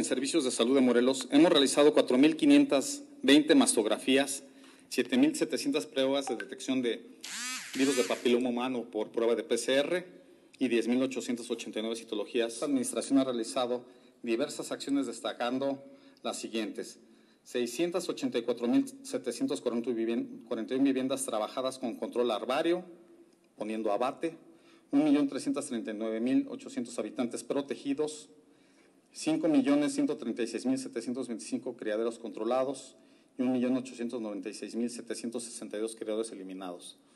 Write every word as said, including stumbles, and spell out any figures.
en Servicios de Salud de Morelos hemos realizado cuatro mil quinientas veinte mastografías, siete mil setecientas pruebas de detección de virus de papiloma humano por prueba de P C R y diez mil ochocientas ochenta y nueve citologías. La Administración ha realizado diversas acciones destacando las siguientes: seiscientas ochenta y cuatro mil setecientas cuarenta y uno viviendas trabajadas con control larvario, poniendo abate, un millón trescientos treinta y nueve mil ochocientos habitantes protegidos, cinco millones ciento treinta y seis mil setecientos veinticinco criaderos controlados y un millón ochocientos noventa y seis mil setecientos sesenta y dos criadores eliminados.